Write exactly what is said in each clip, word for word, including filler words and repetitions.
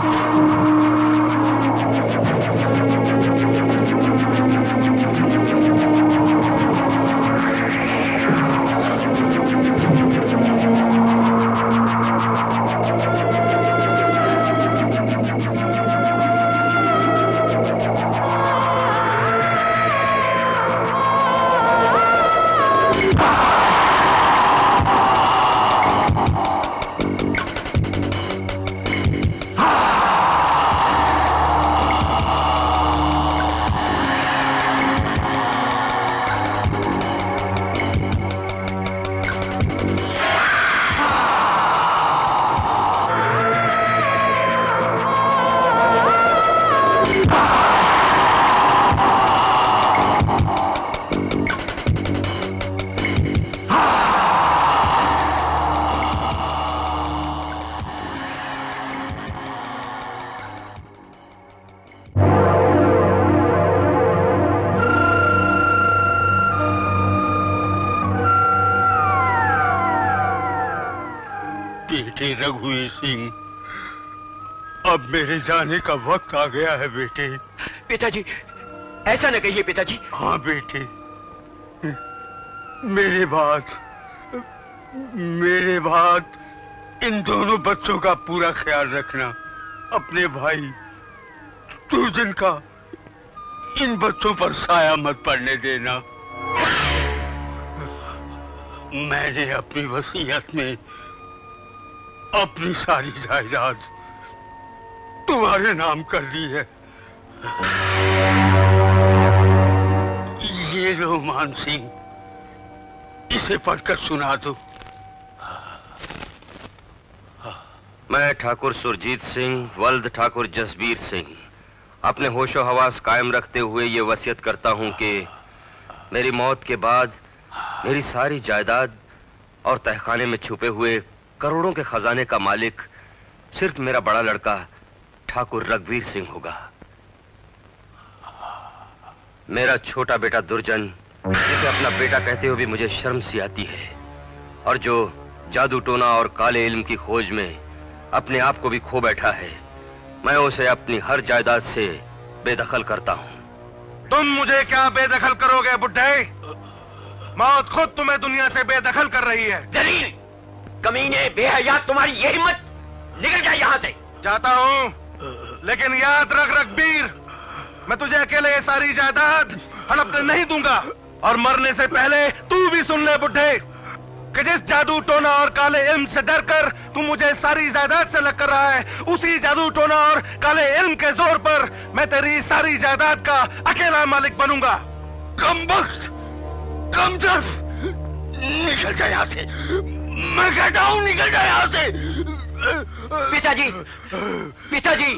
रघुवीर सिंह, अब मेरे जाने का वक्त आ गया है बेटे। पिताजी, ऐसा न कहिए पिताजी। हाँ बेटे, मेरे बाद मेरे बाद इन दोनों बच्चों का पूरा ख्याल रखना। अपने भाई दुर्जन का इन बच्चों पर साया मत पड़ने देना। मैंने अपनी वसीयत में अपनी सारी जायदाद तुम्हारे नाम कर दी है। ये लो मान सिंह, इसे पढ़कर सुना दो। मैं ठाकुर सुरजीत सिंह वल्द ठाकुर जसबीर सिंह अपने होशो हवास कायम रखते हुए ये वसीयत करता हूं कि मेरी मौत के बाद मेरी सारी जायदाद और तहखाने में छुपे हुए करोड़ों के खजाने का मालिक सिर्फ मेरा बड़ा लड़का ठाकुर रघुवीर सिंह होगा। मेरा छोटा बेटा दुर्जन, जिसे अपना बेटा कहते हुए भी मुझे शर्म सी आती है, और जो जादू टोना और काले इल्म की खोज में अपने आप को भी खो बैठा है, मैं उसे अपनी हर जायदाद से बेदखल करता हूं। तुम मुझे क्या बेदखल करोगे बुड्ढे? मौत खुद तुम्हें दुनिया से बेदखल कर रही है। जलील, कमीने, बेहया, तुम्हारी ये हिम्मत! निकल जाए यहाँ से। जाता हूँ, लेकिन याद रख रघुवीर, मैं तुझे अकेले ये सारी जायदाद हड़पने नहीं दूंगा। और मरने से पहले तू भी सुन ले बुड्ढे, कि जिस जादू टोना और काले इल्म से डर कर तू मुझे सारी जायदाद से अलग कर रहा है, उसी जादू टोना और काले इल्म के जोर पर मैं तेरी सारी जायदाद का अकेला मालिक बनूंगा। कमबख्त, कमतर, निकल जा यहाँ से। मैं कहता हूँ निकल जा यहाँ से। पिताजी, पिताजी।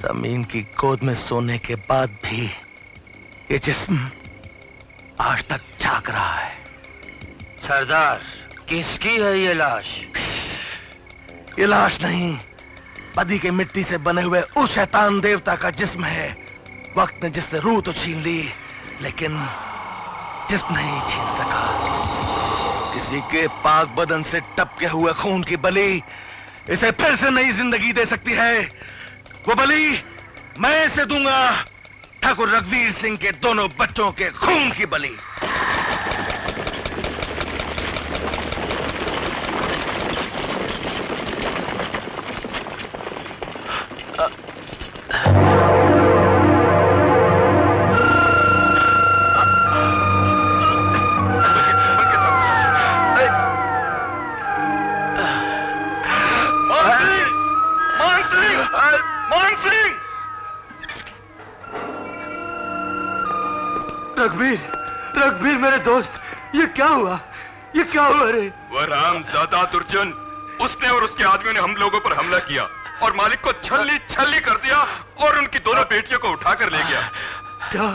जमीन की गोद में सोने के बाद भी ये जिस्म आज तक जाग रहा है। सरदार, किसकी है ये लाश? ये लाश नहीं, बदी के मिट्टी से बने हुए उस शैतान देवता का जिस्म है। वक्त ने जिससे रूह तो छीन ली, लेकिन जिस्म नहीं छीन सका। किसी के पाक बदन से टपके हुए खून की बलि इसे फिर से नई जिंदगी दे सकती है। वो बलि मैं इसे दूंगा, ठाकुर रघुवीर सिंह के दोनों बच्चों के खून की बलि। रघुवीर, रघुवीर मेरे दोस्त, ये क्या हुआ? ये क्या हुआ रे? वह रामजादा दुर्जन, उसने और उसके आदमियों ने हम लोगों पर हमला किया और मालिक को छल्ली छल्ली कर दिया और उनकी दोनों बेटियों को उठाकर ले गया। क्या?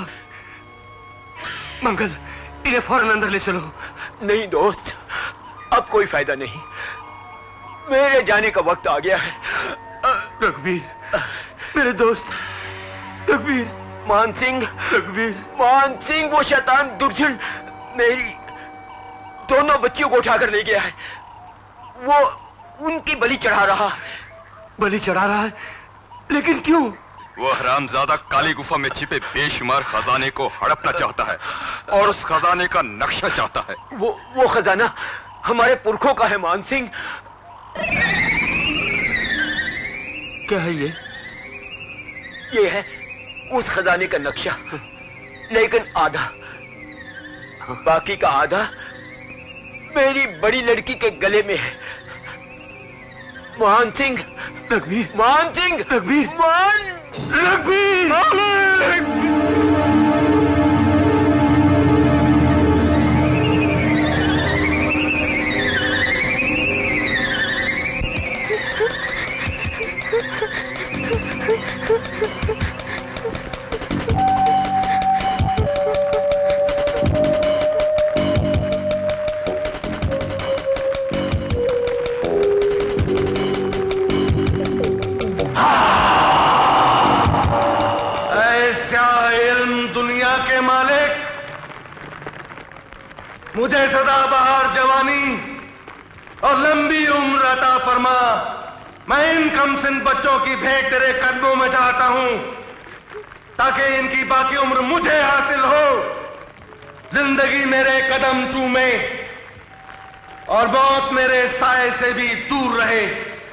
मंगल, इन्हें फौरन अंदर ले चलो। नहीं दोस्त, अब कोई फायदा नहीं, मेरे जाने का वक्त आ गया है। रघुवीर, मेरे दोस्त, रघुवीर। मान सिंह, रघुवीर, मान सिंह, वो शैतान दुर्जन मेरी दोनों बच्चियों को उठाकर ले गया है। वो उनकी बलि चढ़ा रहा है। बलि चढ़ा रहा है? लेकिन क्यों? वो हरामजादा काली गुफा में छिपे बेशुमार खजाने को हड़पना चाहता है और उस खजाने का नक्शा चाहता है। वो वो खजाना हमारे पुरखों का है मान सिंह। क्या है ये? ये है उस खजाने का नक्शा, लेकिन आधा, बाकी का आधा मेरी बड़ी लड़की के गले में है। मान सिंह, रघुवीर, मान सिंह, रघुवीर, मान रघुवीर, मुझे सदाबहार जवानी और लंबी उम्र अता फरमा। मैं इन कमसिन बच्चों की भेंट तेरे कदमों में चाहता हूं, ताकि इनकी बाकी उम्र मुझे हासिल हो, जिंदगी मेरे कदम चूमे और मौत मेरे साए से भी दूर रहे।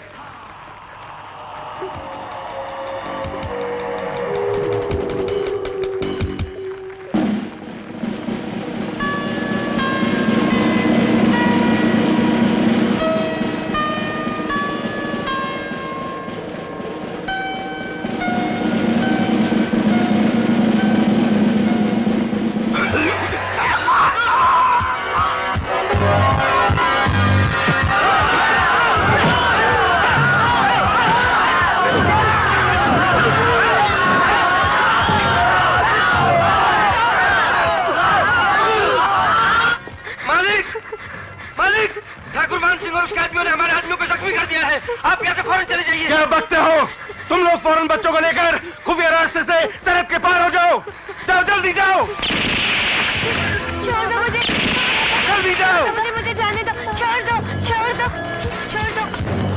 बच्चों को लेकर खुफिया रास्ते से सरहद के पार हो जाओ। जाओ, जल्दी जाओ। छोड़ दो मुझे, जल्दी जाओ। मुझे, मुझे जाने दो। छोड़ दो, छोड़ दो, छोड़ दो।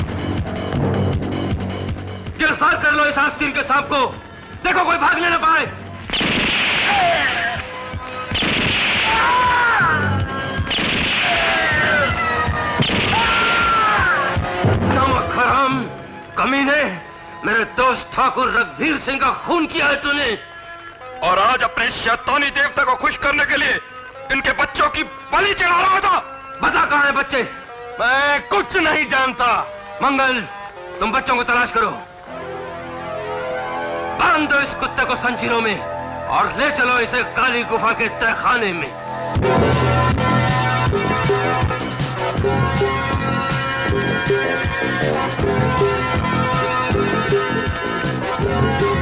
गिरफ्तार कर लो इस आस्तीन के सांप को। देखो कोई भागने न पाए। नमक हराम कमीने, मेरे दोस्त ठाकुर रघुवीर सिंह का खून किया है तूने, और आज अपने शैतानी देवता को खुश करने के लिए इनके बच्चों की बलि चढ़ा रहा था। बता कहां है बच्चे? मैं कुछ नहीं जानता। मंगल, तुम बच्चों को तलाश करो, बांध दो इस कुत्ते को संजीरों में और ले चलो इसे काली गुफा के तहखाने में। Thank you.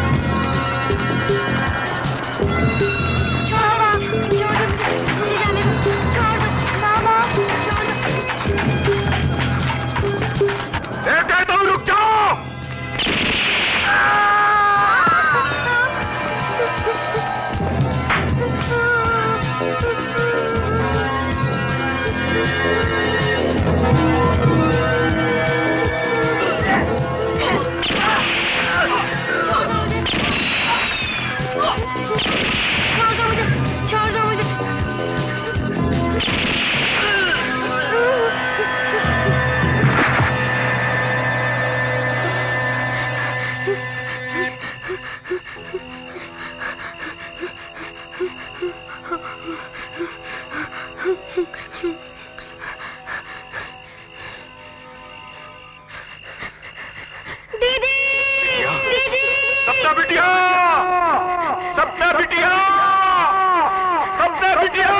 दीदी, दीदी, सपना बिटिया, सपना बिटिया, सपना बिटिया।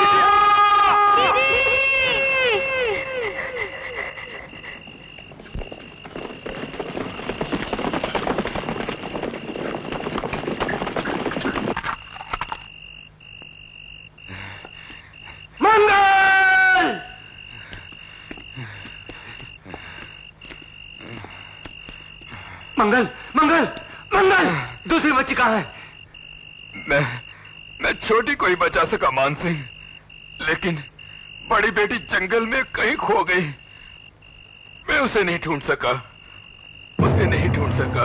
मंगल, मंगल, मंगल, दूसरी बच्ची कहाँ है? मैं मैं छोटी को ही बचा सका मान सिंह, लेकिन बड़ी बेटी जंगल में कहीं खो गई। मैं उसे नहीं ढूंढ सका, उसे नहीं ढूंढ सका।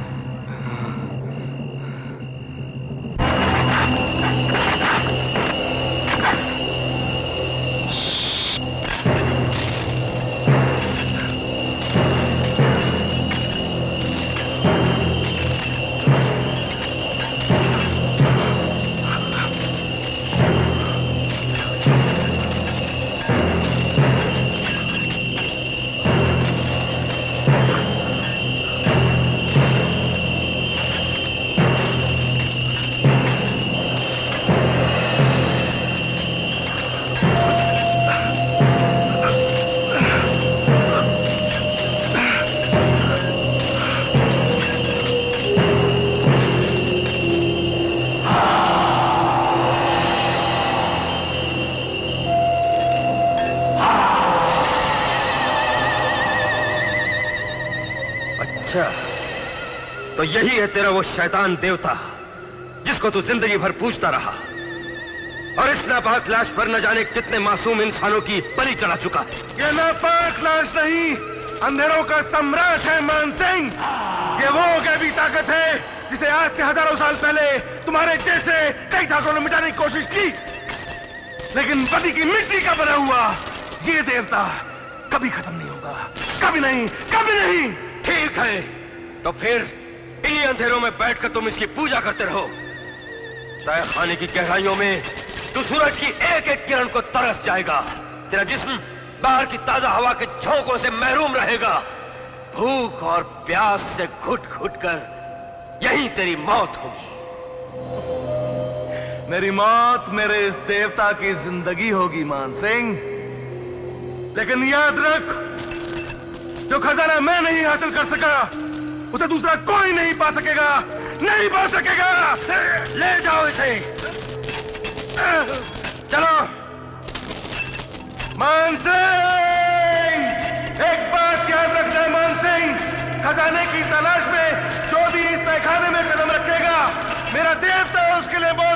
तो यही है तेरा वो शैतान देवता जिसको तू जिंदगी भर पूजता रहा, और इस नापाक लाश पर न जाने कितने मासूम इंसानों की बलि चढ़ा चुका है। ये नापाक लाश नहीं, अंधेरों का सम्राट है मान सिंह। ये वो गैबी ताकत है जिसे आज से हजारों साल पहले तुम्हारे जैसे कई ठाकुरों ने मिटाने की कोशिश की, लेकिन पति की मिट्टी का बना हुआ ये देवता कभी खत्म नहीं होगा, कभी नहीं, कभी नहीं। ठीक है, तो फिर इन्हीं अंधेरों में बैठकर तुम इसकी पूजा करते रहो। तय खाने की गहराइयों में तू सूरज की एक एक किरण को तरस जाएगा। तेरा जिस्म बाहर की ताजा हवा के झोंकों से महरूम रहेगा। भूख और प्यास से घुट घुट कर यहीं तेरी मौत होगी। मेरी मौत मेरे इस देवता की जिंदगी होगी मान सिंह, लेकिन याद रख, जो खजाना मैं नहीं हासिल कर सका उसे दूसरा कोई नहीं पा सकेगा, नहीं पा सकेगा। ले जाओ इसे, चलो। मान सिंह, एक बात याद रखना मान सिंह, खजाने की तलाश में जो भी इस तहखाने में कदम रखेगा, मेरा देवता उसके लिए बहुत